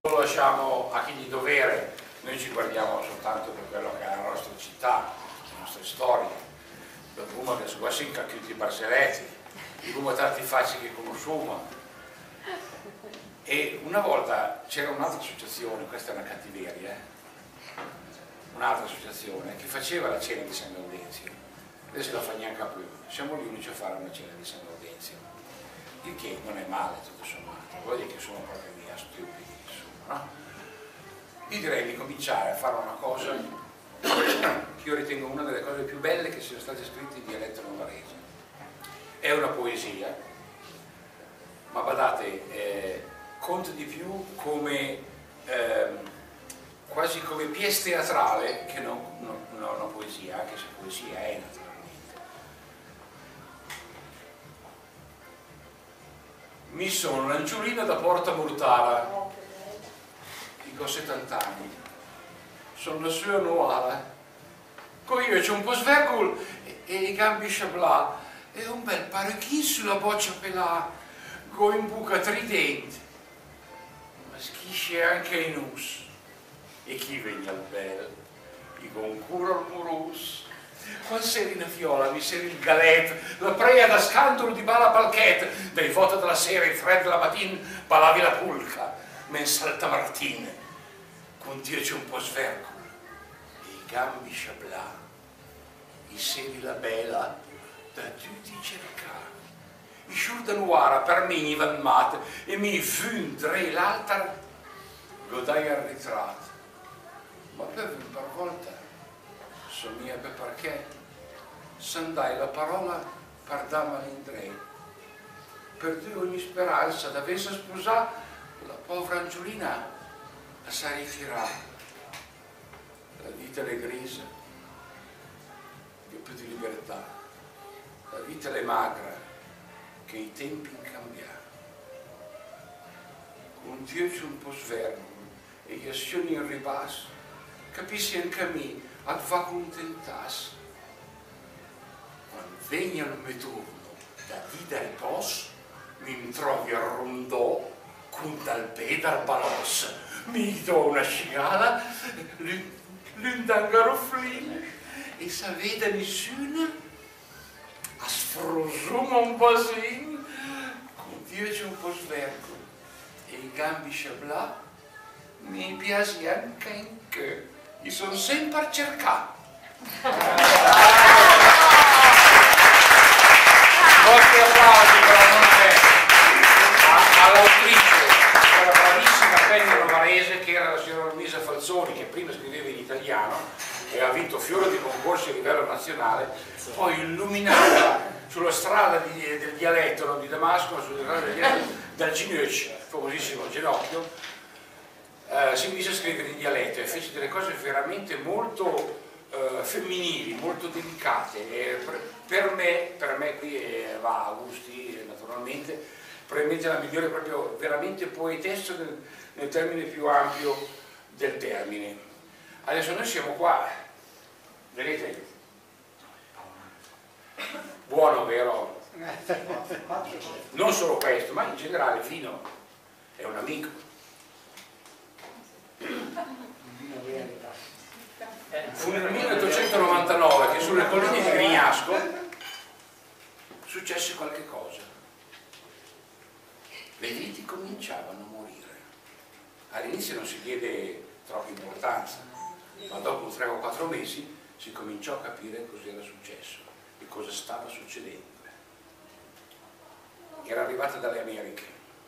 lo lasciamo a chi di dovere, noi ci guardiamo soltanto per quello che è la nostra città, le nostre storie, il rumo che qua si incacchiuti i barzeletti, il rumo tanti facili che conosciamo. E una volta c'era un'altra associazione, questa è una cattiveria, un'altra associazione che faceva la cena di San Gaudenzio, adesso la fa neanche più, siamo gli unici a fare una cena di San Gaudenzio, il che non è male tutto sommato, vuol dire che sono proprio via stupidi, insomma, no? Io direi di cominciare a fare una cosa che io ritengo una delle cose più belle che siano state scritte in dialetto novarese. È una poesia, ma badate, conta di più come quasi come pièce teatrale che non una poesia, anche se poesia è naturalmente. Mi sono l'Anciolina da Porta Mortara, dico 70 anni, sono la sua nuora, con io c'è un po' svergol e i gambi sciablà e un bel parecchino sulla boccia pelà, con in buca tridente, ma schisce anche i nus. E chi vegna al bel, i concuro al murus, quando seri una viola, mi seri il galet, la prea da scandalo di bala palchet, dai voto della sera, il freddo della mattina, balavi la pulca, men salta Martin, con Dio c'è un po' svergol, e i gambi sciablà, i seri la bella, da tutti cercare. I sciurda nuara per me i van mat, e mi fundre l'altar, godai al ritratto. Ma per volta somiglia perché s'andai la parola per dama l'indrei, perdu ogni speranza d'avesse sposare la povera Angiolina a sarifirà. La vita è grisa, che più di libertà, la vita è magra, che i tempi cambiano. Con Dio c'è un po' svergo e gli azioni in ribasso, capisci anche a me, a fa contentasse. Quando venga il metodo da di del boss, mi trovi a rondò con dal peda al balos, mi do una scigala, l'undangaroflina, e se vede nessuno, a sfrosuma un po'sino, con Dio c'è un po' svergo, e i gambi sciablà, mi piace anche in che. Io sono sempre a cercare. Molti applausi all'autrice, quella bravissima penna novarese che era la signora Luisa Falzoni, che prima scriveva in italiano e ha vinto fiore di concorsi a livello nazionale, poi illuminata sulla strada del dialetto, non di Damasco, ma sulla strada del dialetto del Ginocchio, famosissimo Ginocchio. Si mise a scrivere in dialetto e fece delle cose veramente molto femminili, molto delicate. E per me qui va a gusti naturalmente, probabilmente la migliore, proprio veramente poetessa nel termine più ampio del termine. Adesso noi siamo qua, vedete? Buono, vero? Non solo questo, ma in generale il vino è un amico. Fu nel 1899 che sulle colline di Grignasco successe qualche cosa. Le viti cominciavano a morire. All'inizio non si diede troppa importanza, ma dopo 3 o 4 mesi si cominciò a capire cosa era successo e cosa stava succedendo. Era arrivata dalle Americhe,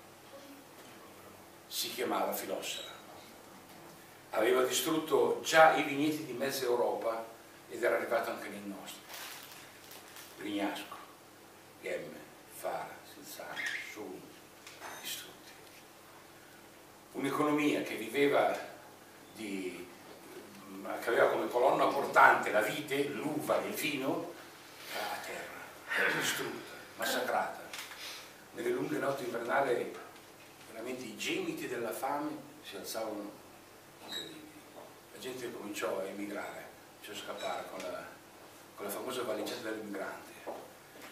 si chiamava Filossera. Aveva distrutto già i vigneti di mezza Europa ed era arrivato anche nel nostro. Grignasco, Gemme, Fara, Silzano, Sulu, distrutti. Un'economia che viveva che aveva come colonna portante la vite, l'uva e il vino, era a terra, distrutta, massacrata. Nelle lunghe notti invernali veramente i gemiti della fame si alzavano incredibili. La gente cominciò a emigrare, cioè a scappare con la famosa valigetta dell'immigrante.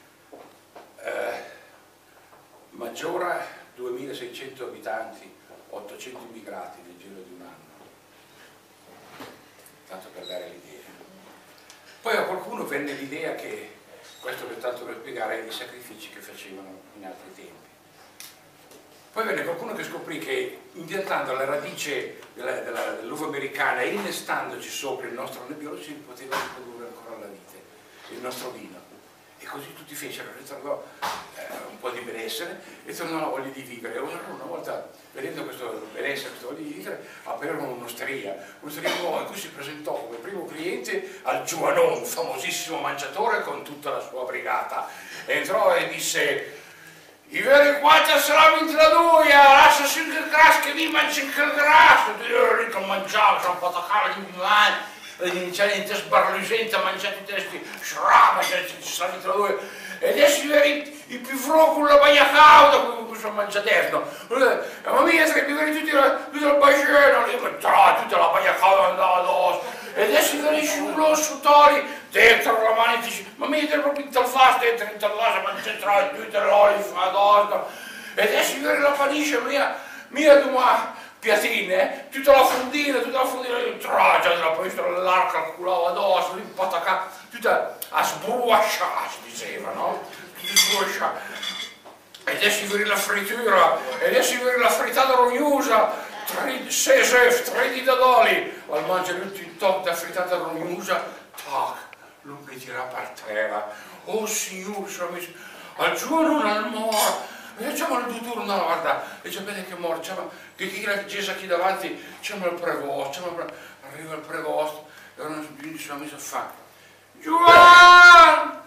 Maggiora 2600 abitanti, 800 immigrati nel giro di un anno, tanto per dare l'idea. Poi a qualcuno venne l'idea che, questo per tanto per spiegare i sacrifici che facevano in altri tempi. Poi venne qualcuno che scoprì che impiantando la radice dell'uva americana e innestandoci sopra il nostro nebbiolo si poteva riprodurre ancora la vite, il nostro vino. E così tutti fecero, ritornò un po' di benessere e tornò la voglia di vivere. Una volta, vedendo questo benessere, questa voglia di vivere, aprirono un'osteria nuova in cui si presentò come primo cliente al Giovanon, famosissimo mangiatore con tutta la sua brigata. Entrò e disse: i veri quattro saranno in traduia, lascia su il grasso che vi mangi il grasso. Io che mangiavo, sono un po' attaccato di mani, inizialmente sbarlusente, mangiate tutti questi shrama, ci sono in traduia. E adesso i più fro con la bagna cauda, con sono mangiaterno. Ma mia, tre più tutti la bacena, tutta la bagna cauda andava addosso. E adesso venisce un rosso tori dentro la mano e dice: ma mi deve proprio interfaccia dentro interlaccia, ma c'è tra tutte l'olio fa addosso. E adesso viene la panisce mia due piatine, tutta la fondina, tragia della poi l'arca calcolava addosso, l'impatacà, tutta a sbruasciare, si diceva, no? Tutta sbruasciare. E adesso viene la frittura, e adesso viene la frittata rognosa. 6 œufs, 3 dita d'oli, al mangiare tutto il top da frittata rognosa, tac, lui mi tira per terra. Oh signore, sono messo al giorno al moro, e diciamo il duturo, no, guarda, e c'è bene che morto, che chi la chiesa qui davanti, c'è il prevosto, arriva il prevosto, e ora si sono messo a fare. Giovanni!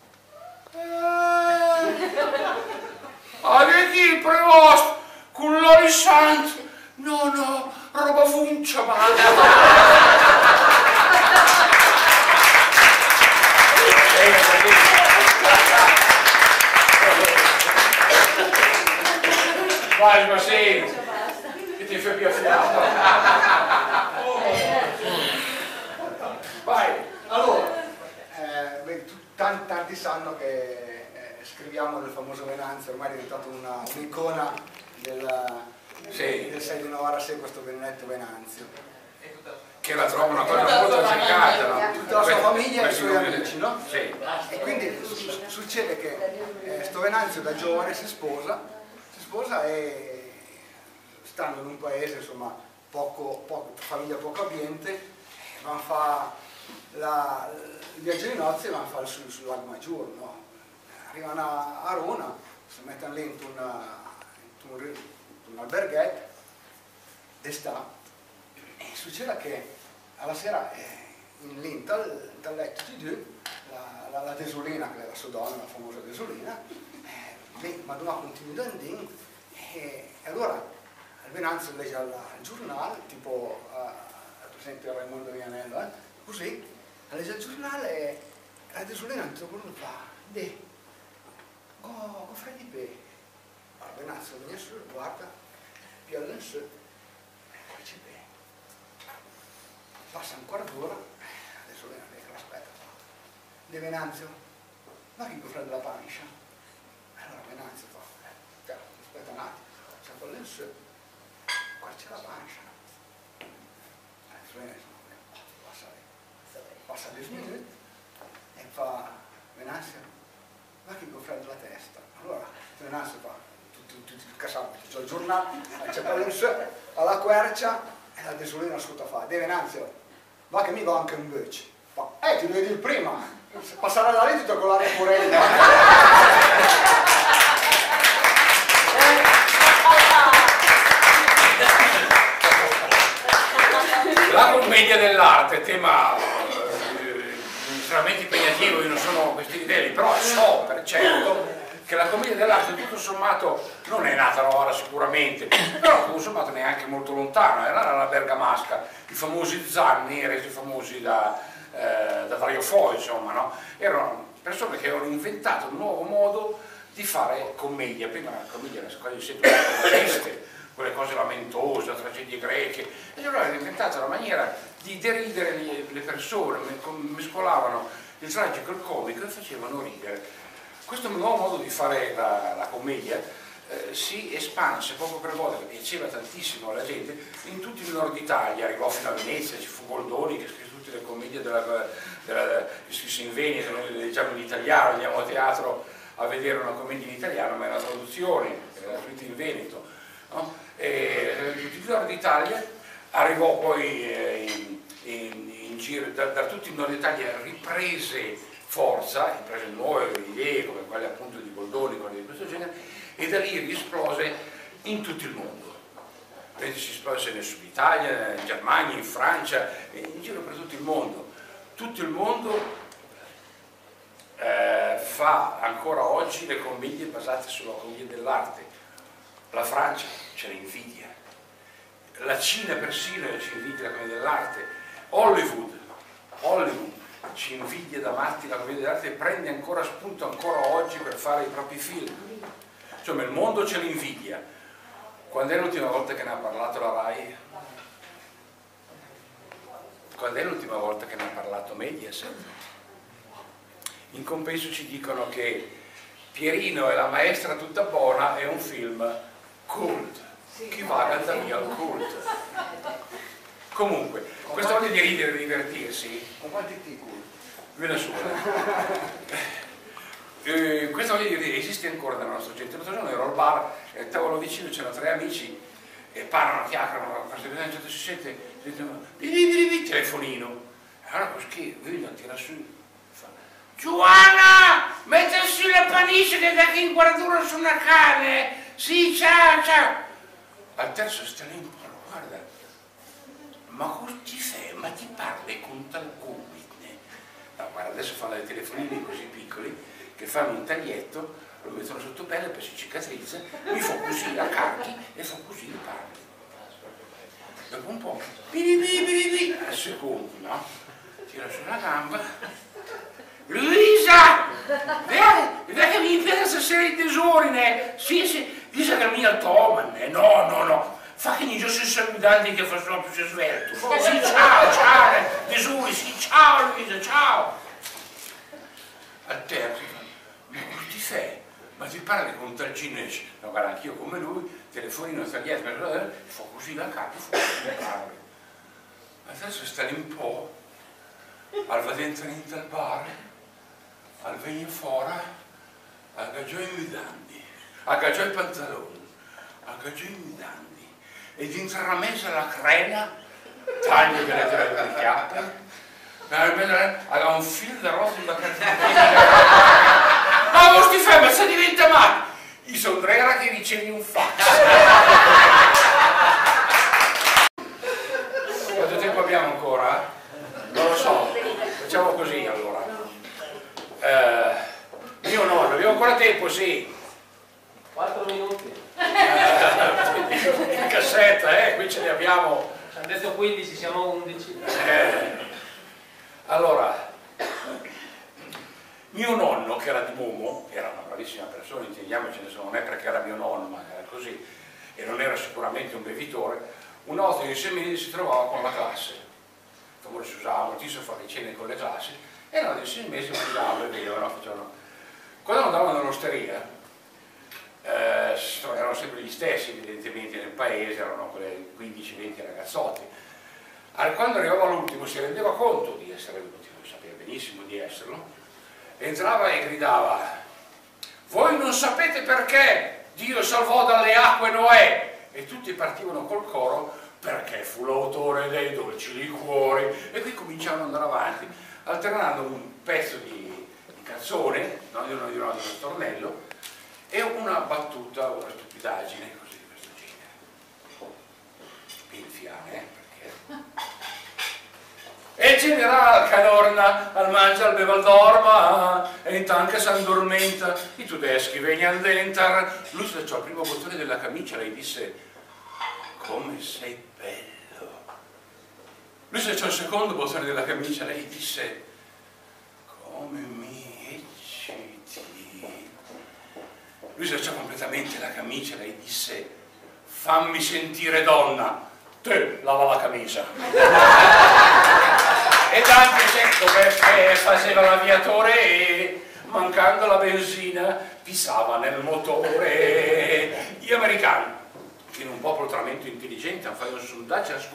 Avete chi il prevosto, con l'olio santo? No, roba funcia, ma... Vai, ma senti, che ti fai più affiato. Vai. Allora, tanti sanno che scriviamo del famoso Venanzio, ormai è diventato un'icona del 6 di Novara, questo Benedetto Venanzio, che la trovo una cosa molto cercata, no? Tutta la sua famiglia e i suoi amici, no? Sì. E quindi succede che sto Venanzio da giovane si sposa e stando in un paese, insomma, famiglia poco abbiente, vanno a fare il viaggio di nozze, vanno a fare sul Lago Maggiore, no? Arrivano a Rona, si mettono lì in un alberghetto d'estate e succede che alla sera lì dal letto di due la Desolina, che è la sua donna, la famosa Desolina, Madonna continua ad andare e allora il Venanzio legge al giornale, tipo per esempio Raimondo Vianello, così legge il giornale e la Desolina a un certo punto fa go freddi pe. Venanzio viene su, guarda, pialla in su, e ci bene. Passa ancora d'ora, adesso viene che l'aspetta. De Venanzio, ma che freddo la pancia? Allora Venanzio fa, aspetta un attimo, c'è quella in su, qua c'è la pancia. Passa 10 minuti e fa Venanzio, ma che freddo la testa? Allora Venanzio fa, tutti casati, c'è il giornale, c'è quella in su, alla quercia e la Desolina ascolta fa, De Venanzio, va che mi va anche un bece. Ti devo dire prima, passare da lì tutto con l'aria purenda. La commedia dell'arte, tema estremamente impegnativo, io non sono questi livelli, però so per certo che la commedia dell'arte tutto sommato non è nata a Novara sicuramente, però tutto sommato neanche molto lontano, era la bergamasca, i famosi zanni resi famosi da Dario Fo, insomma, no? Erano persone che avevano inventato un nuovo modo di fare commedia. Prima la commedia era quasi sempre triste, quelle cose lamentose, tragedie greche, e loro avevano inventato la maniera di deridere le persone, mescolavano il tragico e il comico e facevano ridere. Questo nuovo modo di fare la commedia si espanse poco per volta, che piaceva tantissimo alla gente, in tutto il nord Italia, arrivò fino a Venezia, ci fu Goldoni che scrisse tutte le commedie che scrisse in Veneto, noi diciamo in italiano, andiamo a teatro a vedere una commedia in italiano, ma è una traduzione, era scritta in Veneto, no? E tutto il nord Italia, arrivò poi in giro, da tutto il nord Italia riprese forza, riprese nuove idee come quelle appunto di Goldoni, quelle di questo genere, e da lì risplose in tutto il mondo. Quindi si esplose nel sud Italia, in Germania, in Francia, in giro per tutto il mondo. Tutto il mondo fa ancora oggi le commedie basate sulla commedia dell'arte. La Francia ce ne invidia, la Cina persino ci invidia la commedia dell'arte, Hollywood ci invidia da matti la commedia dell'arte e prende ancora spunto ancora oggi per fare i propri film. Insomma, il mondo ce l'invidia. Quando è l'ultima volta che ne ha parlato la RAI? Quando è l'ultima volta che ne ha parlato Mediaset? In compenso ci dicono che Pierino e la maestra tutta buona è un film cult. Chi vaga da via al cult. Comunque, questa voglia di ridere e di divertirsi. Con quanti ticoli? Viene su. Questa voglia di ridere esiste ancora nella nostra gente. L'altro giorno ero al bar, al tavolo vicino c'erano 3 amici e parlano, chiacchierano, a un certo si sente telefonino. Allora così, vedo, tira su. Giovanna, mettersi la panisce che da che inquadratura su una cane. Sì, ciao, ciao. Al terzo sta lì un po', guarda, ma cosa ti fai? Ma ti parli con tal gomito? No, guarda, adesso fanno dei telefonini così piccoli che fanno un taglietto, lo mettono sotto pelle, poi si cicatrizza, mi fa così, la cacchi e fa così, li parli. Dopo un po', al secondo, no? Tira su la gamba. Luisa! Vedi che mi impera stasera il tesorine? Sì, sì, dice che mi altoman. No. Fa che non si salutando che fa solo più svelto. Sì, ciao, tesori, sì, ciao Luisa, ciao. Al terzo, ma cosa ti fai? Ma ti parli con un tal cinese? No, guarda, anch'io come lui, telefonino tagliato, fa così la capo, fa così la parli. Adesso sta lì un po', al va dentro al bar, al venire fuori, aggagiò i midandi, aggagiò i pantaloni, aggagiò i midandi, e dentro la mesa la crena, taglio che le tre di chiappe, aveva un filo da rosa in ma non ti fai, ma se diventa male! I sondrera che ricevi un fax. Quanto tempo abbiamo ancora? Non lo so, facciamo così allora. Mio nonno, abbiamo ancora tempo, sì. 4 minuti. In cassetta, qui ce ne abbiamo. Ci hanno detto 15, siamo 11. Allora, mio nonno, che era di Momo, era una bravissima persona, intendiamoci, adesso non è perché era mio nonno, ma era così, e non era sicuramente un bevitore, una volta in 6 mesi si trovava con la classe. Si usava moltissimo fare le cene con le classi, e erano dei 6 mesi mangiavano e bevevano, facevano. Quando andavano all'osteria, erano sempre gli stessi, evidentemente nel paese, erano quelle 15-20 ragazzotti. Quando arrivava l'ultimo si rendeva conto di essere l'ultimo, sapeva benissimo di esserlo, entrava e gridava: voi non sapete perché Dio salvò dalle acque Noè? E tutti partivano col coro: perché fu l'autore dei dolci liquori. E qui cominciavano ad andare avanti, alternando un pezzo di canzone, non di uno stornello, e una battuta, una stupidaggine, così di questo genere. Pinfiane, E il generale Cadorna al mangia al bevaldorma e intanto che si addormenta i tedeschi vengono dentro. Lui slacciò il primo bottone della camicia e gli disse: come sei bello. Lui slacciò il secondo bottone della camicia e lei gli disse: come mi ecciti. Lui slacciò completamente la camicia e lei disse: fammi sentire donna. Te lava la camicia. Ed anche se perché faceva l'aviatore e mancando la benzina pisava nel motore. americani, che in un popolo talmente intelligente hanno fatto un sondaggio e hanno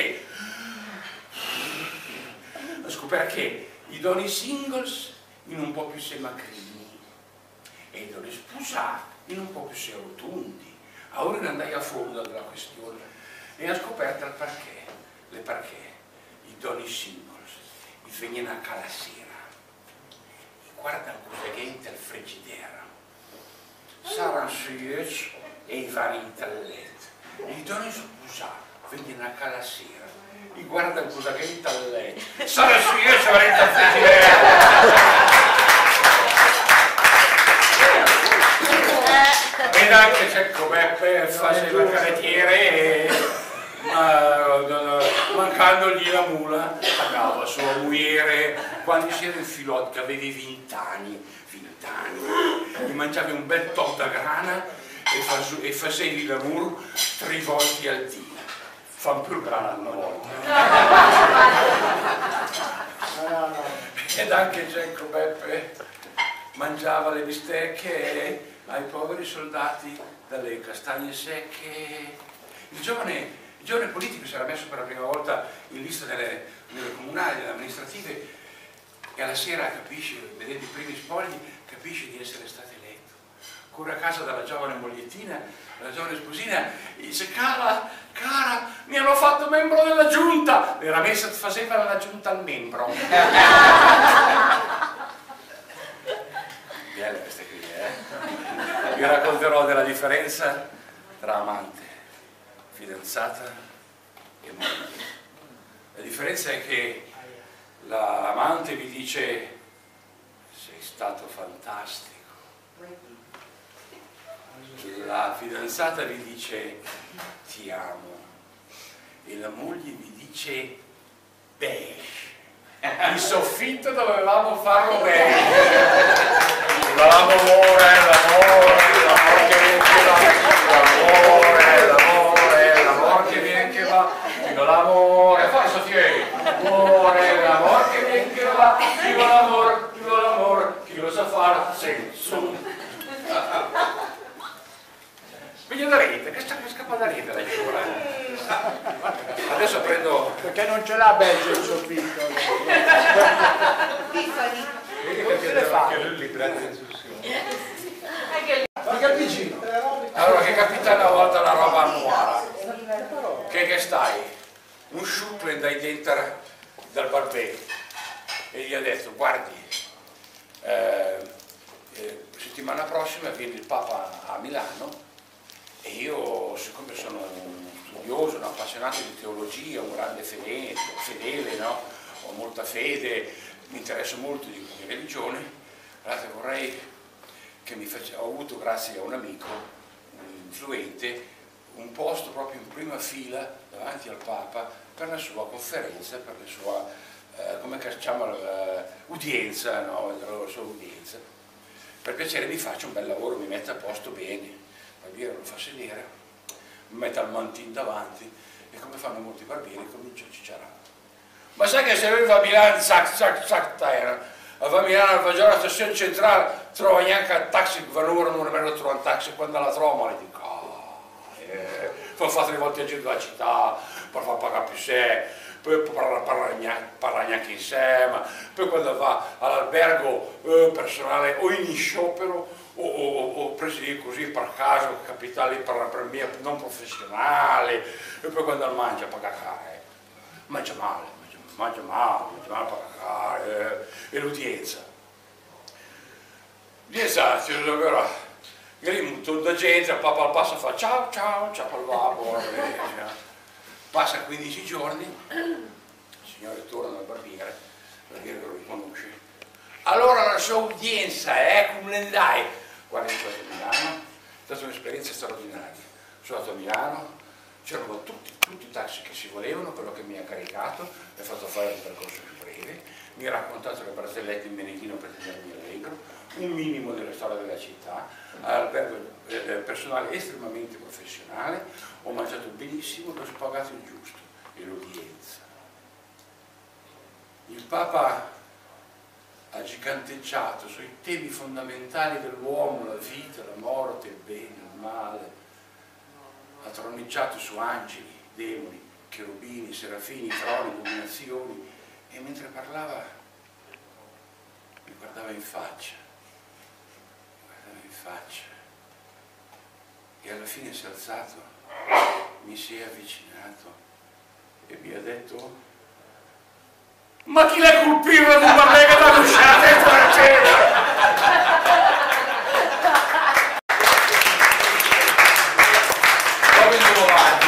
scoperto che i donne singles in un po' più sei macrini e i donne sposati in un po' più sei rotondi. Ora ne andai a fondo della questione e ho scoperto il perché i donne singles vengono a casa la sera e guardano cosa che entra al frigidaire, saranno sui e i vari in letto. I donne sposati vengono a casa la sera e guardano cosa che entra al letto, saranno sui e ci varrete al frigidaire. Ed anche Cecco Beppe faceva il carrettiere e mancandogli la mula pagava sua moglie quando si era infilato che avevi 20 anni, gli mangiavi un bel tocco da grana e facevi l'amore 3 volte al giorno. Fan più grana una volta. Ed anche Cecco Beppe mangiava le bistecche ai poveri soldati dalle castagne secche. Il giovane politico si era messo per la prima volta in lista nelle comunali, nelle amministrative, e alla sera capisce, vedete i primi spogli, capisce di essere stato eletto. Corre a casa dalla giovane mogliettina, dalla giovane sposina, e dice: cara, mi hanno fatto membro della giunta. Era messa, faceva la giunta al membro. Belle queste qui, Vi racconterò della differenza tra amante, fidanzata e moglie. La differenza è che l'amante vi dice: sei stato fantastico. La fidanzata vi dice: ti amo. E la moglie vi dice: beige. Il soffitto dovevamo farlo bene. L'amore che viene che va, dico l'amore, fai Sofia, l'amore che viene che va, dico l'amore, chi lo sa fare, senso. Viglia da rete, che scappa da rete la giura. Adesso prendo... Perché non ce l'ha Belgio il soffitto. Vedi che le fa? Allora, che capita una volta la roba annuale? Che stai? Un sciuple dai denti dal barbero e gli ha detto: guardi, settimana prossima viene il Papa a Milano e io, siccome sono un studioso, un appassionato di teologia, un grande fedele, no? Ho molta fede, mi interessa molto di religione, allora vorrei che ho avuto, grazie a un amico, un influente, un posto proprio in prima fila davanti al Papa per la sua conferenza, per la sua come chiama, udienza, no? La sua udienza. Per piacere mi faccia un bel lavoro, mi mette a posto bene, il barbiere lo fa sedere, mi mette al mantino davanti e, come fanno molti barbieri, comincia a cicciarare. Ma sai che se lui va a Milano, va a Milano, va già alla stazione centrale, trova neanche un taxi, va un'ora, non nemmeno trova un taxi, quando la trova, le dico, poi fa 3 volte il giro della città, per far pagare più sé, poi parla neanche insieme, poi quando va all'albergo personale o in sciopero o presi così per caso, capitali per mia non professionale, e poi quando mangia paga caro, mangia male per cagare, e l'udienza. L'udienza, tutta gente, il Papa passa fa ciao, passa 15 giorni, il Signore torna dal barbiere che lo riconosce. Allora la sua udienza come ne andai? Guarda, sono stato a Milano, è stata un'esperienza straordinaria. Sono andato a Milano, c'erano tutti i taxi che si volevano, quello che mi ha caricato, mi ha fatto fare un percorso più breve, mi ha raccontato le barzellette in benedino per tenermi allegro, un minimo della storia della città, albergo personale estremamente professionale, ho mangiato benissimo, ho pagato il giusto, e l'udienza. Il Papa ha giganteggiato sui temi fondamentali dell'uomo, la vita, la morte, il bene, il male, intronnicciato su angeli, demoni, cherubini, serafini, troni, dominazioni, e mentre parlava mi guardava in faccia, e alla fine si è alzato, mi si è avvicinato e mi ha detto: ma chi la colpiva di una lega da lusciata dentro la cena? Poi andiamo avanti,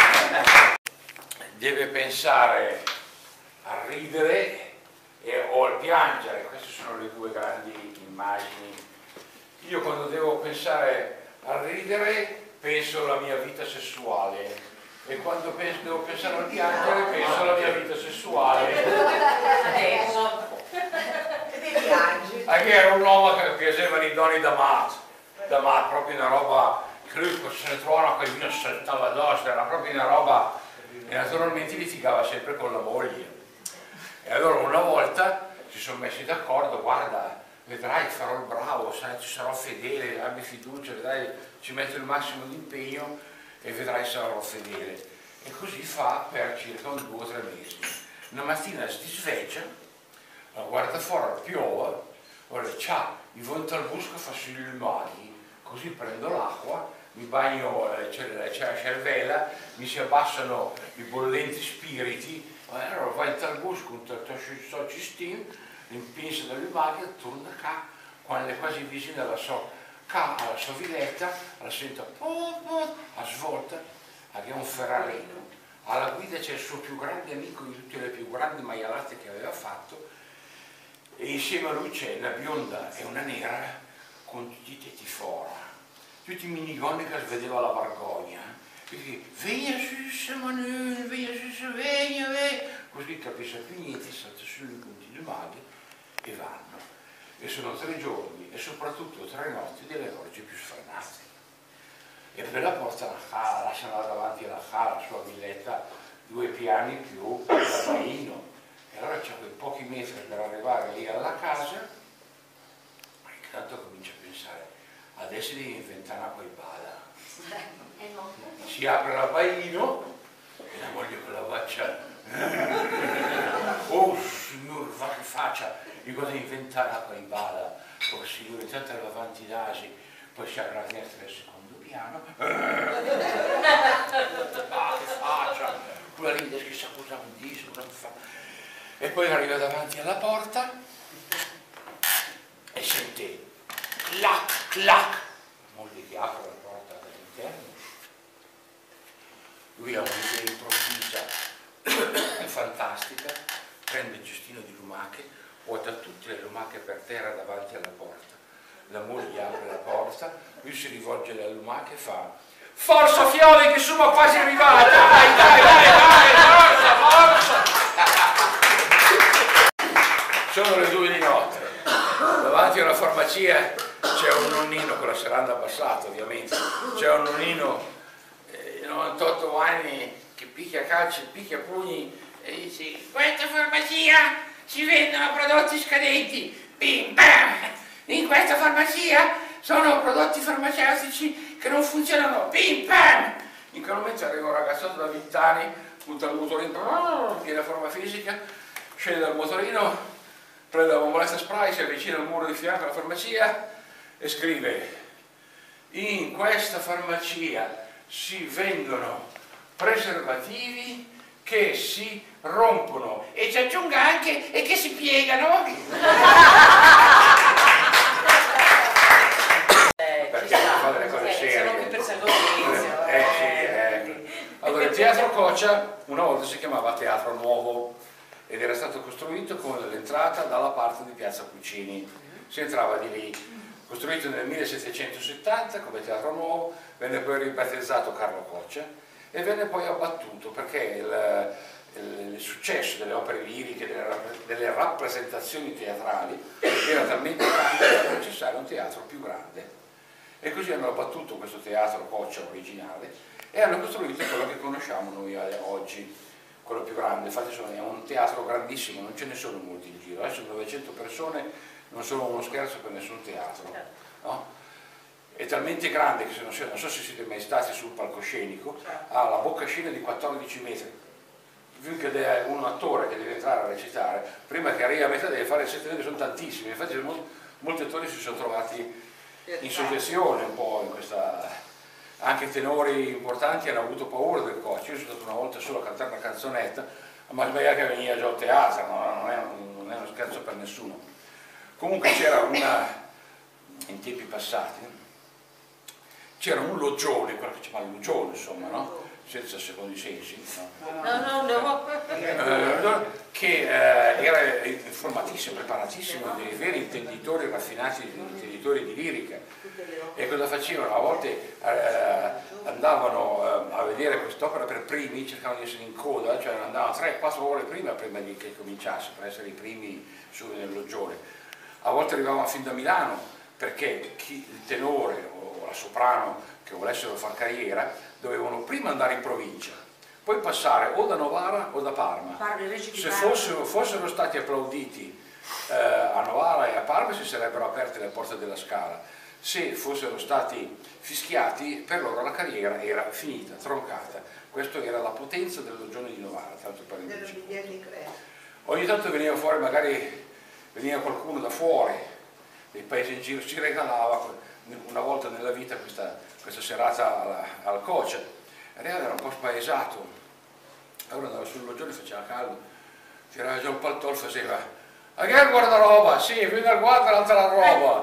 deve pensare a ridere o al piangere. Queste sono le due grandi immagini. Io quando devo pensare a ridere penso alla mia vita sessuale, e quando devo pensare al piangere penso alla mia vita sessuale. Adesso ti piangi. Anche era un uomo che piaceva i doni da mat, proprio una roba, che lui se ne trovava una cosina, saltava addosso, era proprio una roba, e naturalmente litigava sempre con la moglie. E allora una volta si sono messi d'accordo: guarda, vedrai, farò il bravo, sai, ci sarò fedele, abbi fiducia, vedrai, ci metto il massimo di impegno e vedrai, sarò fedele. E così fa per circa 2 o 3 mesi. Una mattina si sveglia, guarda fuori, piove, guarda, ciao, mi vado al bosco a farsi il mani, così prendo l'acqua, mi bagno, c'è la cervella, mi si abbassano i bollenti spiriti, allora vai al bosco, un cistino, impinse dalle macchine, torna qua, quando è quasi vicino alla sua villetta, la sento a svolta, che è un ferrarino. Alla guida c'è il suo più grande amico di tutte le più grandi maialate che aveva fatto, e insieme a lui c'è una bionda e una nera con tutti i tetti fuori, tutti i minigonni che vedeva la vergogna. Quindi, venga su, Manuel, venga su, venga. Così capisce più niente, salta sui punti di maghi e vanno. E sono 3 giorni e soprattutto 3 notti delle orge più sfrenate. E per la porta lasciano davanti alla la sua villetta 2 piani più l'abbaino. E allora c'è quei pochi metri per arrivare lì alla casa, e intanto comincia a pensare: adesso devi inventare una coibada. Si apre l'abbaino e la moglie con la faccia: oh signor, va che faccia, di cosa inventare la coibada? Oh signore, intanto va avanti d'asi, poi si apre la finestra del secondo piano, che faccia, quella lì chissà cosa mi dice, cosa mi fa. E poi arriva davanti alla porta e sente clac clac, la moglie che apre la porta dall'interno. Lui ha un'idea improvvisa fantastica, prende il cestino di lumache, vuota tutte le lumache per terra davanti alla porta. La moglie apre la porta, lui si rivolge alle lumache e fa: forza fiole che sono quasi arrivata, dai, forza! Sono le 2 di notte, davanti a una farmacia c'è un nonnino con la serranda abbassata, ovviamente, c'è un nonnino di 98 anni che picchia calci, picchia pugni e dice: in questa farmacia si vendono prodotti scadenti, bim bam, in questa farmacia sono prodotti farmaceutici che non funzionano, bim bam. In quel momento arriva un ragazzotto da 20 anni, butta il motorino, tiene forma fisica, scende dal motorino, prende la bomboletta spray, si avvicina al muro di fianco alla farmacia e scrive: in questa farmacia si vendono preservativi che si rompono, e ci aggiunga anche e che si piegano. Perché fa delle cose serie. Sono più per salvezza. Allora, il Teatro Coccia una volta si chiamava Teatro Nuovo ed era stato costruito come l'entrata dalla parte di Piazza Puccini. Si entrava di lì. Costruito nel 1770 come Teatro Nuovo, venne poi ribattezzato Carlo Coccia e venne poi abbattuto perché il successo delle opere liriche, delle rappresentazioni teatrali era talmente grande che era necessario un teatro più grande. E così hanno abbattuto questo teatro Coccia originale e hanno costruito quello che conosciamo noi oggi, quello più grande. Infatti è un teatro grandissimo, non ce ne sono molti in giro, adesso 900 persone non sono uno scherzo per nessun teatro, no? è talmente grande che non so se siete mai stati sul palcoscenico, ha la boccascena di 14 metri. Finché un attore che deve entrare a recitare, prima che arrivi a metà deve fare 7 metri, sono tantissimi, infatti molti attori si sono trovati in soggezione un po' in questa, anche tenori importanti hanno avuto paura del coach. Io sono stato una volta solo a cantare una canzonetta, ma sbagliare che veniva già al teatro, non è uno scherzo per nessuno. Comunque c'era in tempi passati, c'era un loggione, quello che si chiama loggione, insomma, no? Senza secondi sensi, no? Che era informatissimo, preparatissimo, dei veri intenditori raffinati, intenditori di lirica. E cosa facevano? A volte andavano a vedere quest'opera per primi, cercavano di essere in coda, cioè andavano 3-4 ore prima di che cominciasse, per essere i primi su nel loggione. A volte arrivavano fin da Milano, perché il tenore o la soprano che volessero fare carriera dovevano prima andare in provincia, poi passare o da Novara o da Parma. Se fossero stati applauditi a Novara e a Parma si sarebbero aperte le porte della Scala. Se fossero stati fischiati, per loro la carriera era finita, troncata. Questa era la potenza del loggione di Novara, tanto per ogni tanto veniva fuori, magari veniva qualcuno da fuori dei paesi in giro, si regalava una volta nella vita questa serata al coach. Era un po' spaesato, allora andava sul loggione, faceva caldo, tirava giù il paltò, faceva "a che è il guardaroba? Sì, vieni al guarda l'altra roba".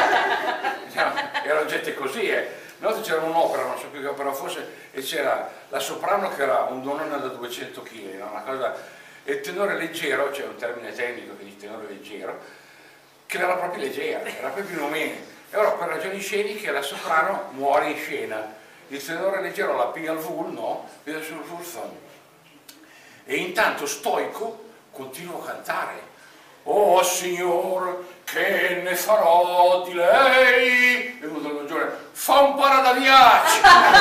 Era gente così, Una volta c'era un'opera, non so più che opera fosse, e c'era la soprano che era un donone da 200 kg, una cosa, e il tenore leggero, c'è un termine tecnico che dice tenore leggero, che era proprio leggera, era proprio in momento. E ora per ragioni sceniche la soprano muore in scena, il tenore leggero la piglia al vul, no? Vede sul vulfan. E intanto stoico continua a cantare: "Oh signor, che ne farò di lei?" E uno del giorno fa un paradaviaci.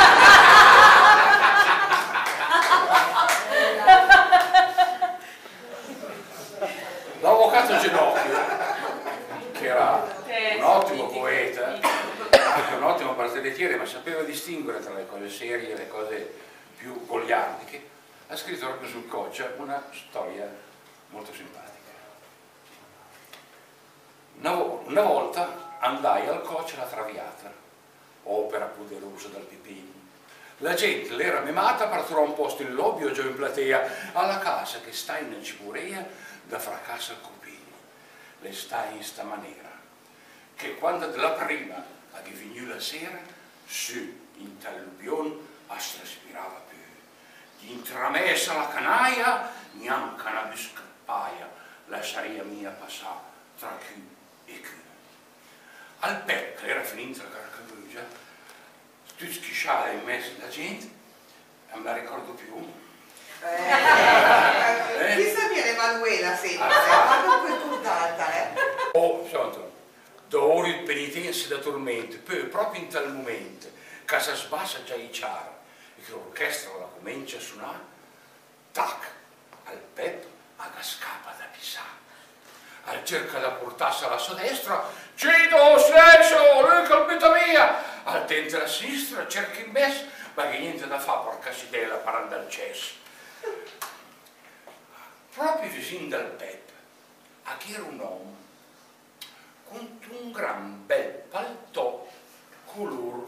L'avvocato Genocchio, che era un ottimo poeta, anche un ottimo barzelletiere, ma sapeva distinguere tra le cose serie e le cose più goliardiche, ha scritto proprio sul Coccia una storia molto simpatica. Una volta andai al Coccia alla Traviata, opera poderosa dal Pipino. La gente l'era memata per trovare un posto in lobby o già in platea, alla casa che sta in Cipurea da fracassa al Cupino. Le stai in sta maniera, che quando della prima a che vegniù la sera, su in tallubion as respirava più. Intramessa la canaia, neanche una biscappaia, lasciaria mia passare tra chi e chi. Al pecco era finita la carcarugia, tu schisciava in mezzo alla gente, non me la ricordo più. Chissà che Emanuela sempre, ma non puoi puntata, Oh, sento, d'ora il penitenze da tormento, poi proprio in tal momento, casa sbassa già i ciara, e che l'orchestra la comincia a suonare, tac, al pep aga scappa da pisare. Al cerca da portarsi alla sua destra, Cito, silenzio, lui colpita via! Al dente alla sinistra, cerca in mezzo, ma che niente da fa, porca sidella, parando al cesso. Proprio vicino dal pep, a chi era un uomo, con un gran bel paltò, color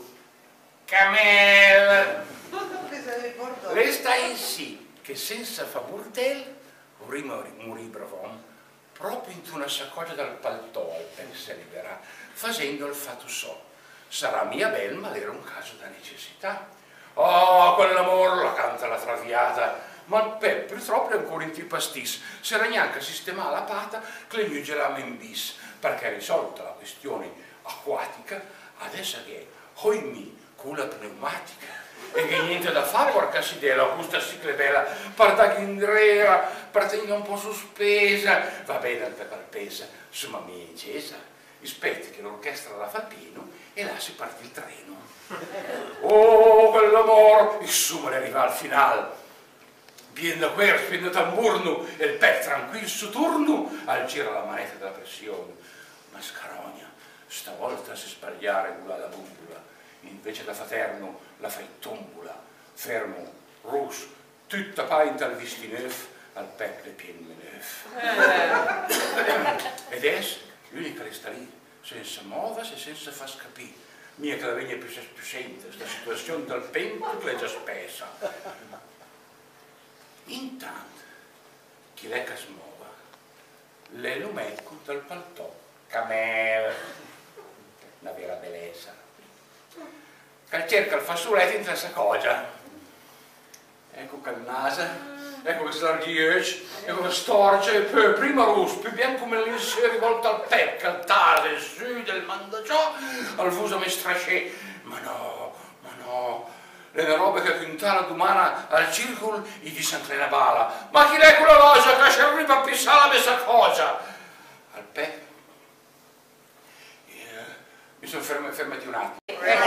camel. Resta in sì, che senza fa burdel, morì bravon, proprio in una saccoccia dal paltò al pen se libera, facendo il fatto so. Sarà mia bel, ma era un caso da necessità. Oh, quell'amor la canta la Traviata, ma il Pep purtroppo è ancora in pastis, se era neanche a sistemare la pata che le mie gelame in bis, perché è risolta la questione acquatica, adesso che hoimi con la pneumatica, e che niente da fare, porca sidella, questa ciclebella, partaghindrera, partenga un po' sospesa, va bene al Pep al pesa, insomma mia incesa, aspetti che l'orchestra la fa pieno e là si parte il treno. Oh, quell'amor, insomma le arriva al finale. Viene da qui, spende tamburno, e il Pep tranquillo su turno, al gira la manetta della pressione. Ma scarogna, stavolta se sbagliare gula la bumbola, invece da fraterno la fai tombola, fermo, rouge, tutta painta al vistineuf, al pep le pien meneuf. Ed es l'unica resta lì, senza muoversi e senza far scapire. Mia che la vegna più sente, questa situazione del pento che è già spessa. Intanto, chi lei che smuova, le lo metto dal paltò, camera, una vera bellezza. Che cerca il fazzoletto in questa cosa. Ecco che naso, ecco che sarghiege, ecco che storce, e poi prima rosso, più bianco come l'insieme rivolto al pecca, al tale, su del mandagiò, al fuso mi strasce. Ma no, le robe che quintana d'umana al circolo gli disse anche la bala. Ma chi è quella logia che ci arriva a pissare la messa cosa? Al pecca. Mi sono fermati un attimo.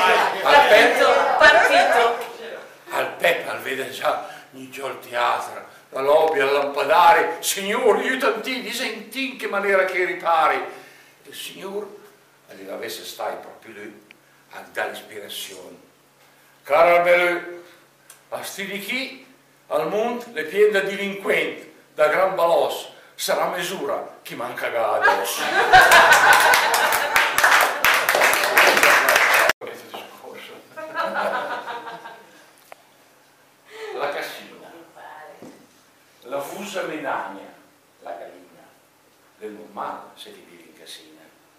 Al Pep, al vedere già il teatro, la lobby, al lampadare, signore, aiutanti, senti in che maniera che ripari. Il signore, se avesse stai proprio lui, a dare ispirazione. Caro bello, a sti di chi, al mondo, le pien da delinquenti, da gran balos, sarà misura chi manca addosso. La cassina, la fusa menagna, la gallina, del normale se ti vivi in cassina.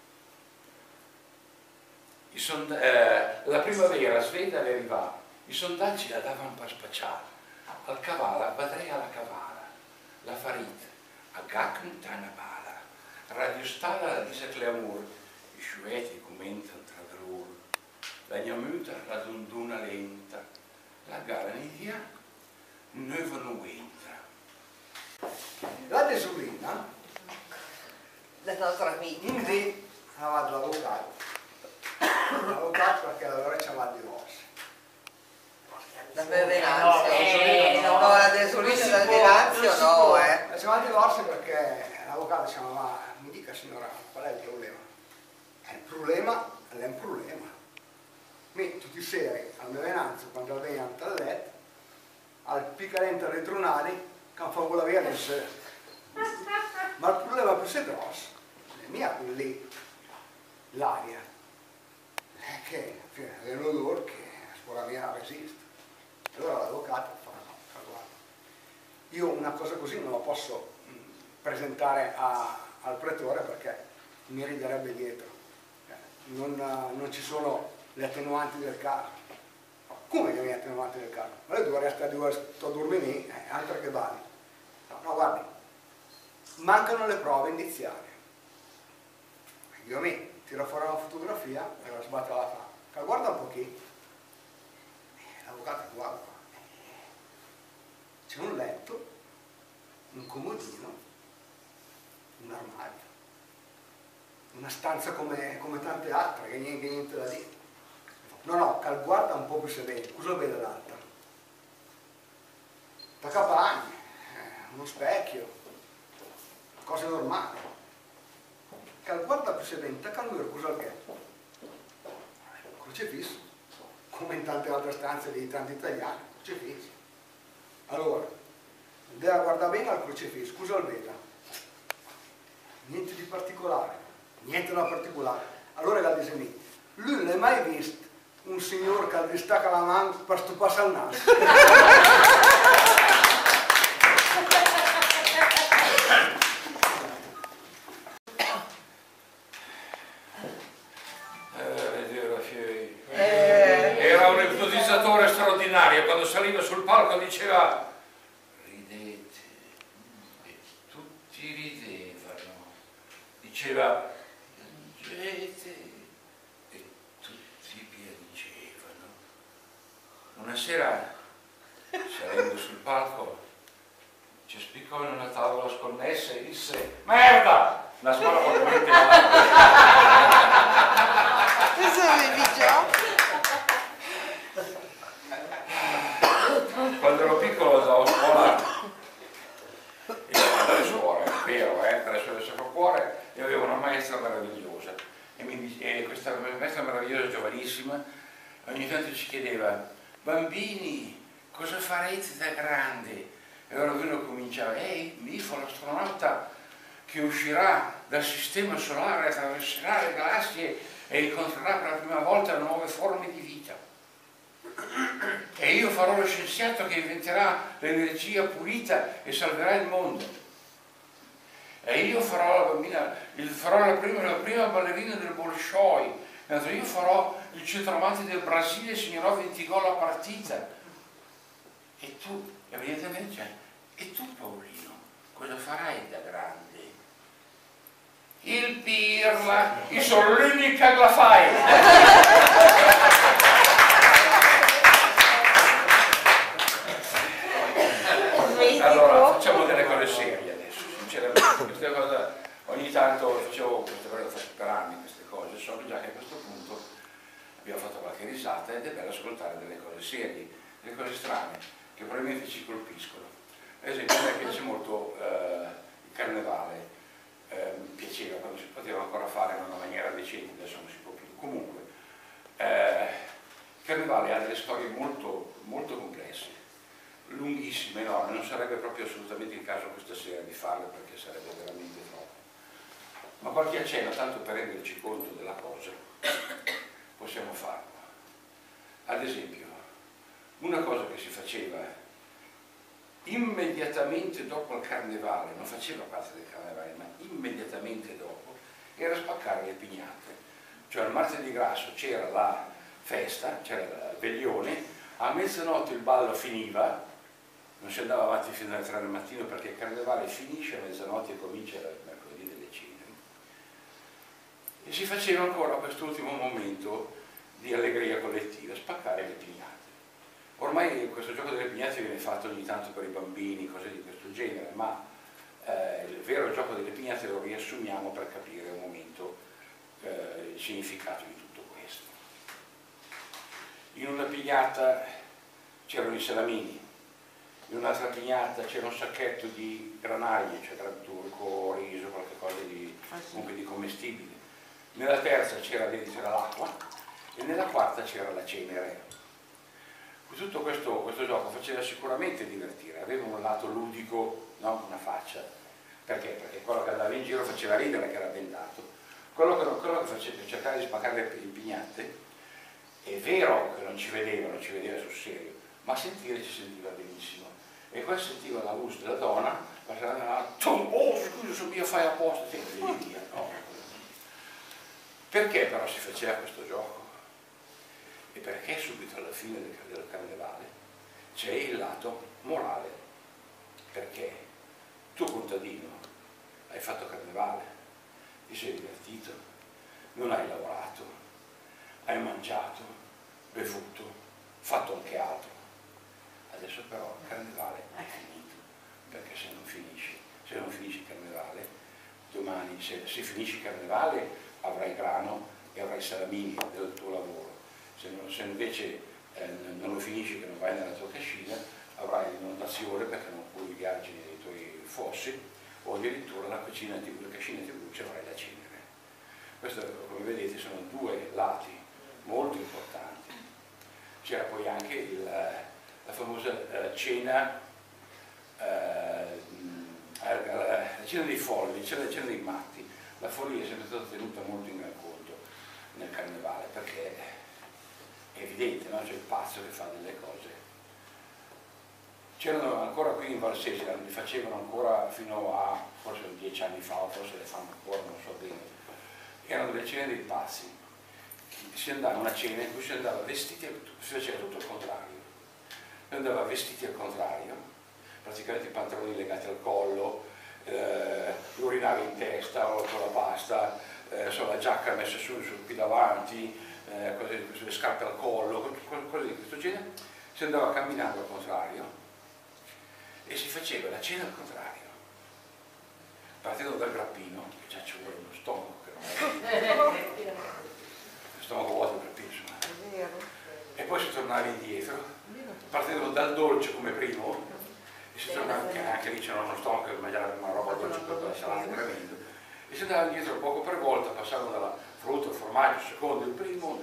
La primavera sveda le arrivava, i sondaggi la davano per spacciare, al cavallo badrea la cavala, la farita, a gacn tana bala, radio stala la disa clamor, i sciueti commentano tra loro, la gnamuta la donduna lenta, la gara nidia nuova non entra. La tesorina, La nostra amica. un dì aveva l'avvocato. L'avvocato perché allora c'aveva divorzi. La Venanzio. No, la tesorina da Venanzio no, C'aveva divorzi perché l'avvocato diceva, mi dica signora, qual è il problema? Il problema è un problema. Tutti i seri al mio Venanzio, quando vengono a letto, al piccarente retronali, che non fa vola via nel sé. Ma il problema più se grosso, è mia lì, l'aria, è che è un odore che a scuola mia non resiste. Allora l'avvocato fa, no, guarda, io una cosa così non la posso presentare al pretore perché mi riderebbe dietro. Non ci sono le attenuanti del caso. Come che mi attenuanti del caso? Ma lei dove resta sto a dormire, altre che vali. No, guardi, mancano le prove indiziarie. Io mi tiro fuori una fotografia e la sbatte alla fa. Guarda un pochino. L'avvocato guarda. C'è un letto, un comodino, un armadio. Una stanza come tante altre, che niente da dire. No, guarda un po' più severo, cosa vede l'altra? Taccapagni, uno specchio, cose normali. Guarda più severo, taccalmuro, cosa che è? Crocefisso, come in tante altre stanze di tanti italiani, crocefisso. Allora, deve guardare bene al crocefisso, cosa vede? Niente di particolare, niente da particolare. Allora la dice lì, lui non l'ha mai visto un signore che gli stacca la mano per stuparsi al naso. Era un ipnotizzatore straordinario, quando saliva sul palco diceva ridete, e tutti ridevano, diceva piangete e tutti piangevano. Una sera, salendo sul palco, ci spiccò in una tavola sconnessa e disse merda! Una scuola propriamente Cosa avevi già? Quando ero piccolo andavo a scuola e le suore, è vero, tra le suore del Sacro Cuore, e avevo una maestra meravigliosa e carissima, ogni tanto ci chiedeva: bambini, cosa farete da grande? E allora uno cominciava: mi fa l'astronauta che uscirà dal sistema solare, attraverserà le galassie e incontrerà per la prima volta nuove forme di vita. E io farò lo scienziato che inventerà l'energia pulita e salverà il mondo. E io farò la bambina, farò la prima ballerina del Bolshoi. Io farò il centravanti del Brasile e segnerò 20 gol a partita. E tu, evidentemente, e tu Paolino, cosa farai da grande? Il pirla, i sollini che la fai. Allora, facciamo delle cose serie adesso, sinceramente. Queste cose, ogni tanto facevo queste cose per anni, queste cose, so già che a questo punto abbiamo fatto qualche risata ed è bello ascoltare delle cose serie, delle cose strane, che probabilmente ci colpiscono. Ad esempio, a me piace molto il carnevale. Mi piaceva quando si poteva ancora fare in una maniera decente, adesso non si può più. Comunque, il carnevale ha delle storie molto, molto complesse, lunghissime, enormi. Non sarebbe proprio assolutamente il caso questa sera di farle perché sarebbe veramente troppo. Ma qualche accenno, tanto per renderci conto della cosa, possiamo farlo. Ad esempio, una cosa che si faceva immediatamente dopo il carnevale, non faceva parte del carnevale, ma immediatamente dopo, era spaccare le pignate. Cioè il martedì grasso c'era la festa, c'era il veglione, a mezzanotte il ballo finiva, non si andava avanti fino alle 3 del mattino perché il carnevale finisce a mezzanotte e comincia il mercoledì delle ceneri. E si faceva ancora quest'ultimo momento di allegria collettiva, spaccare le pignate. Ormai questo gioco delle pignate viene fatto ogni tanto per i bambini, cose di questo genere, ma il vero gioco delle pignate lo riassumiamo per capire un momento il significato di tutto questo. In una pignata c'erano i salamini, in un'altra pignata c'era un sacchetto di granaglie, cioè turco, riso, qualche cosa di, comunque di commestibile. Nella terza c'era l'acqua e nella quarta c'era la cenere. Tutto questo gioco faceva sicuramente divertire, aveva un lato ludico, no? Una faccia. Perché? Perché quello che andava in giro faceva ridere, che era bendato. Quello che faceva cercare di spaccare le pignate, è vero che non ci vedeva sul serio, ma sentire ci sentiva benissimo. E quando sentiva la voce della donna, oh scusa, mia fai apposta, via, no? Perché però si faceva questo gioco? E perché subito alla fine del carnevale c'è il lato morale, perché tu contadino hai fatto carnevale, ti sei divertito, non hai lavorato, hai mangiato, bevuto, fatto anche altro. Adesso però il carnevale è finito, perché se non finisce il carnevale, domani se finisce il carnevale avrai grano e avrai salamini del tuo lavoro. Se invece non lo finisci, che non vai nella tua cascina, avrai l'inondazione perché non puoi gli argini dei tuoi fossi, o addirittura la cascina ti brucia e avrai la cenere. Questo, come vedete, sono due lati molto importanti. C'era poi anche la famosa cena, la cena dei folli, la cena dei matti. La follia è sempre stata tenuta molto in gran conto nel carnevale, perché è evidente, no? C'è il pazzo che fa delle cose. C'erano ancora qui in Valsese, li facevano ancora fino a forse 10 anni fa, o forse le fanno ancora, non so bene. Erano delle cene dei pazzi. Si andava a una cena in cui si andava vestiti, si faceva tutto il contrario. Si andava vestiti al contrario, praticamente i pantaloni legati al collo, l'urinare in testa o con la pasta, la giacca messa su qui davanti, le scarpe al collo, cose di questo genere. Si andava camminando al contrario e si faceva la cena al contrario, partendo dal grappino, che già ci vuole uno stomaco, che non è lo stomaco vuoto per penso, e poi si tornava indietro, partendo dal dolce come primo, e si tornava, anche lì c'era uno stomaco che mangiava una roba dolce per la salata tremendo, e si andava indietro poco per volta, passavano dalla frutta, il formaggio, il secondo, il primo,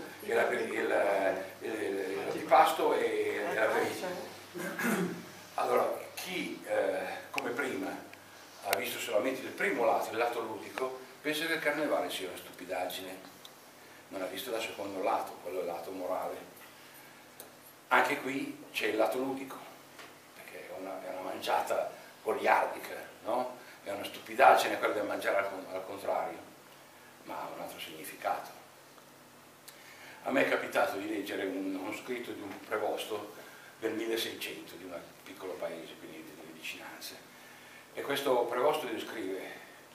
l'antipasto e l'aperitivo. Allora, chi come prima ha visto solamente il primo lato, il lato ludico, pensa che il carnevale sia una stupidaggine, non ha visto il secondo lato, quello è il lato morale. Anche qui c'è il lato ludico, perché è una mangiata goliardica, no? È una stupidaggine quella del mangiare al contrario, ma ha un altro significato. A me è capitato di leggere uno scritto di un prevosto del 1600 di un piccolo paese, quindi delle vicinanze, e questo prevosto descrive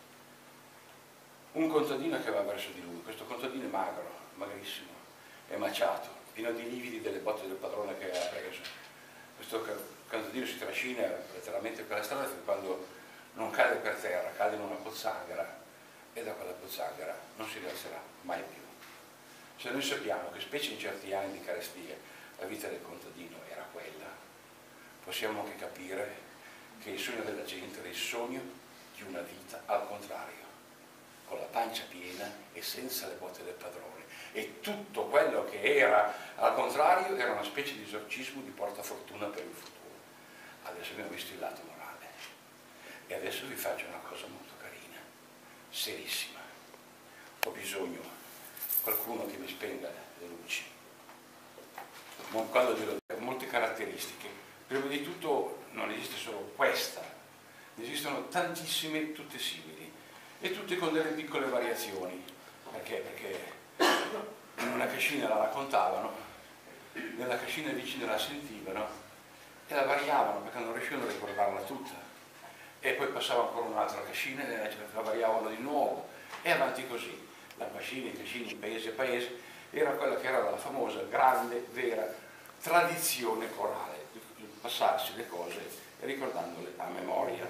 un contadino che va verso di lui. Questo contadino è magro, magrissimo, è maciato, pieno di lividi delle botte del padrone che ha preso. Questo contadino si trascina letteralmente per la strada fin quando non cade per terra, cade in una pozzanghera, e da quella pozzanghera non si rialzerà mai più. Se noi sappiamo che specie in certi anni di carestia la vita del contadino era quella, possiamo anche capire che il sogno della gente era il sogno di una vita al contrario, con la pancia piena e senza le botte del padrone, e tutto quello che era al contrario era una specie di esorcismo di portafortuna per il futuro. Adesso abbiamo visto il lato morale e adesso vi faccio una cosa molto carina, serissima. Ho bisogno di qualcuno che mi spenga le luci. Quando dico molte caratteristiche, prima di tutto non esiste solo questa, ne esistono tantissime, tutte simili e tutte con delle piccole variazioni, perché in una cascina la raccontavano, nella cascina vicina la sentivano e la variavano perché non riuscivano a ricordarla tutta, e poi passava ancora un'altra cascina e la variavano di nuovo, e avanti così, da cascina in cascina, paese a paese. Era quella che era la famosa, grande, vera tradizione corale, il passarsi le cose e ricordandole a memoria.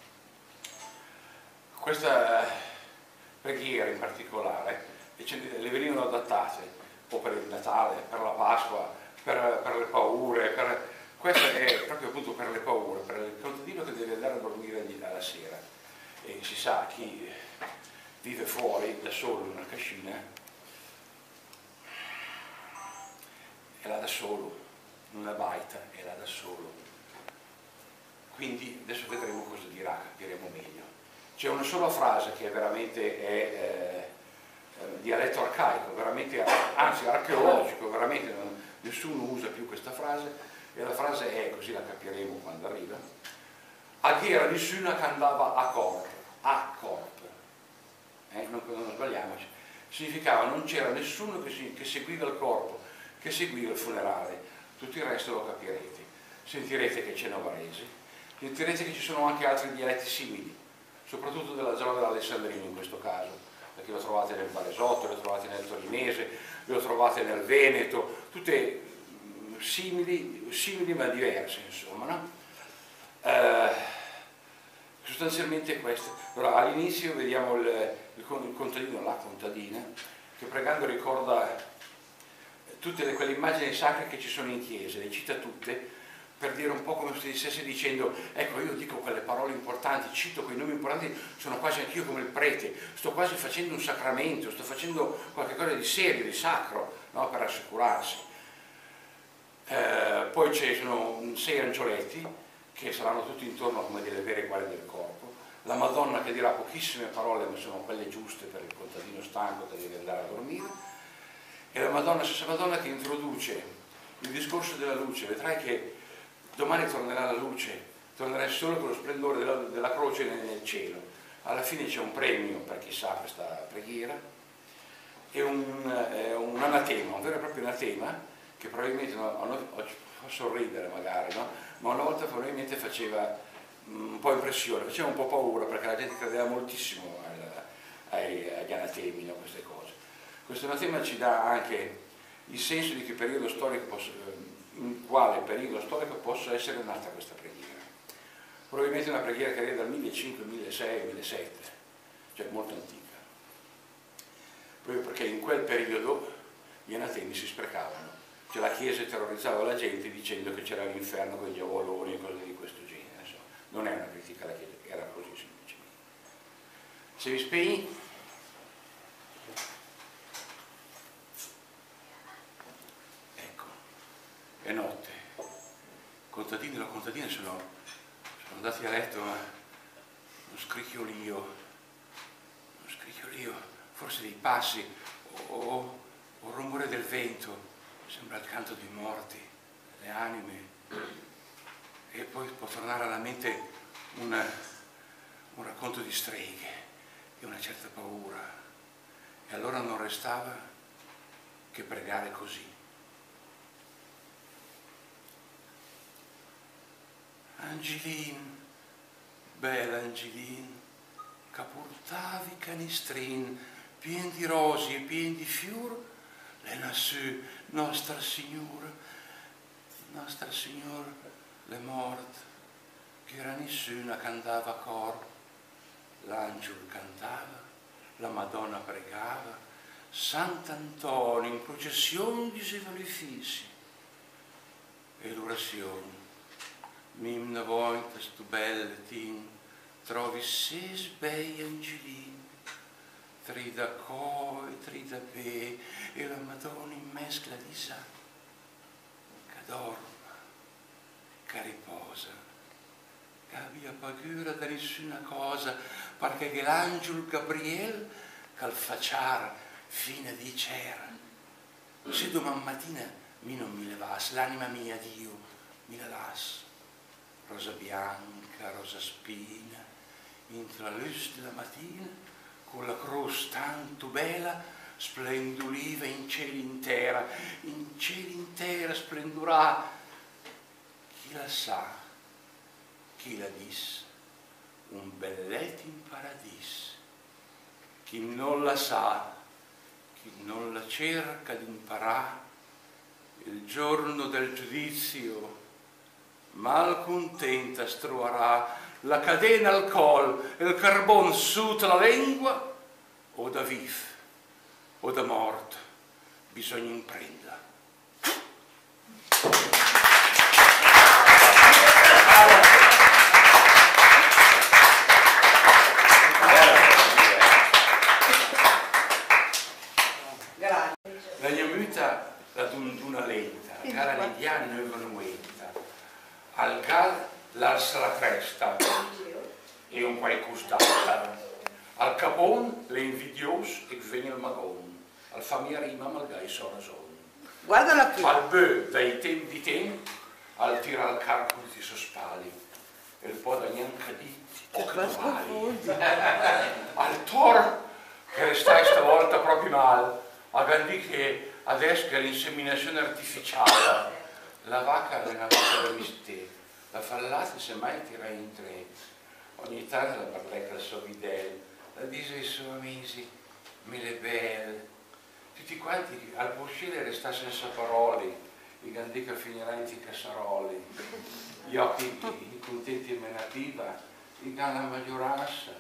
Questa preghiera in particolare, le venivano adattate o per il Natale, per la Pasqua, per le paure, questa è proprio appunto per le paure, per il contadino che deve andare a dormire alla sera. E si sa, chi vive fuori da solo in una cascina è là da solo, in una baita è là da solo. Quindi adesso vedremo cosa dirà, capiremo meglio. C'è una sola frase che veramente è dialetto arcaico, veramente, anzi archeologico, veramente nessuno usa più questa frase, e la frase è, così la capiremo quando arriva: Aghiera nessuna che andava a corpo, non sbagliamoci, significava non c'era nessuno che seguiva il corpo, che seguiva il funerale. Tutto il resto lo capirete, sentirete che c'è novarese, sentirete che ci sono anche altri dialetti simili, soprattutto della zona dell'Alessandrino in questo caso, perché lo trovate nel Varesotto, lo trovate nel Torinese, lo trovate nel Veneto, tutte simili ma diverse, insomma, no? Sostanzialmente questo. Allora, all'inizio vediamo il contadino, la contadina, che pregando ricorda tutte quelle immagini sacre che ci sono in chiesa, le cita tutte per dire un po' come se stesse dicendo: ecco, io dico quelle parole importanti, cito quei nomi importanti, sono quasi anch'io come il prete, sto quasi facendo un sacramento, sto facendo qualcosa di serio, di sacro, no? Per assicurarsi. Poi ci sono 6 angioletti che saranno tutti intorno come delle vere guardie del corpo, la Madonna che dirà pochissime parole ma sono quelle giuste per il contadino stanco che deve andare a dormire, e la Madonna, stessa Madonna, che introduce il discorso della luce. Vedrai che domani tornerà la luce, tornerà solo con lo splendore della croce nel cielo. Alla fine c'è un premio per chi sa questa preghiera e un anatema, un vero e proprio anatema, che probabilmente fa sorridere magari, no? Ma una volta probabilmente faceva un po' impressione, faceva un po' paura, perché la gente credeva moltissimo agli anatemi, no? Queste cose. Questo anatema ci dà anche il senso di che periodo storico in quale periodo storico possa essere nata questa preghiera. Probabilmente una preghiera che arriva dal 1500, 1600, 1700, cioè molto antica. Proprio perché in quel periodo gli anatemi si sprecavano. Cioè la Chiesa terrorizzava la gente dicendo che c'era l'inferno con gli avoloni e cose di questo genere. Insomma, non è una critica alla Chiesa, era così semplicemente. Se vi spegni. Ecco, è notte. Contadini e la contadina sono andati a letto, ma uno scricchiolio, forse dei passi o il rumore del vento, sembra il canto dei morti, delle anime. E poi può tornare alla mente un racconto di streghe e una certa paura. E allora non restava che pregare così. Angelin, bella Angelin, che portavi canistrin, pien di rosi e pien di fior, le nassù Nostra Signora, le morte, che era nessuna che andava a cor, l'angelo cantava, la Madonna pregava, Sant'Antonio in processione diceva le fissi, e l'orazione, mimna voita stu belle tin, trovi ses bei angelini, tri da co e tri da pe, e la Madonna in mescla di sa, che dorma, che riposa, che abbia paura da nessuna cosa, perché che l'angelo Gabriel che al facciar fine di c'era. Se domani mattina mi non mi levasse, l'anima mia Dio mi la lasse, rosa bianca, rosa spina, entro la luce della mattina, con la croce tanto bella, splenduliva in cielo intera splendurà. Chi la sa, chi la dis, un belletto in paradis. Chi non la sa, chi non la cerca di imparare, il giorno del giudizio malcontenta struarà la cadena al col e il carbon sotto la lingua, o da vif o da mort bisogna imprendere. La mia muta la dunduna lenta, gara l'indiano e venuenta, al gal l'alza la cresta e un qualcos d'alta, al capon le invidios e viene il magon, al famiglia rima malgai so ragione. Guardala qui. Al bö dai tempi di tempo, al tira al carco di sospali, e il po' da neanche ditti, o che mali. Al tor che restai stavolta proprio male, a Gandhi che adesso che l'inseminazione artificiale, la vacca è una vacca da mistero, la fallata semmai tira in tre, ogni tanto la parlecca al suo videl, la dice ai suoi amici, me le belle, tutti quanti al poscire resta senza parole, i Gandhi che finirà in casserole, gli occhi contenti e menativa, i la maggioranza,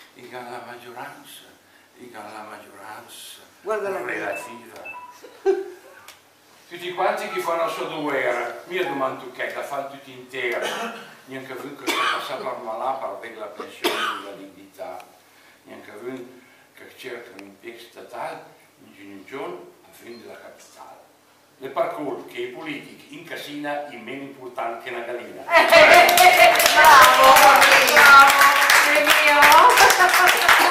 relativa. Tutti quanti che fanno la sua duera, mia domanda che la fanno tutti intera, neanche voi che sta passando per malà per avere la pensione e la dignità, neanche voi che cercano un impiego statale in giorno a fine della capitale. Le parkour che i politici incasina in meno importante che una gallina. Bravo, è mio.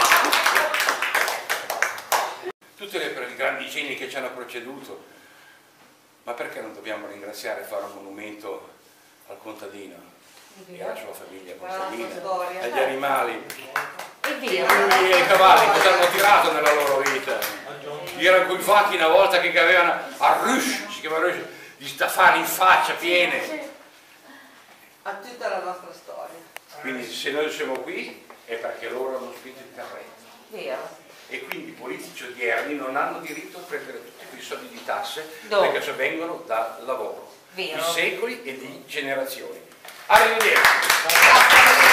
Tutte le grandi geni che ci hanno proceduto, ma perché non dobbiamo ringraziare e fare un monumento al contadino e alla sua famiglia contadina, agli animali, È vero. e ai cavalli cosa hanno tirato nella loro vita? Erano quei vacchi una volta che avevano a rush, si chiama rush, di staffare in faccia piene. A tutta la nostra storia. Quindi se noi siamo qui è perché loro hanno spinto il terreno. Vero. E quindi i politici odierni non hanno diritto a prendere tutti quei soldi di tasse Dove? perché vengono dal lavoro Vero. di secoli e di generazioni. Arrivederci.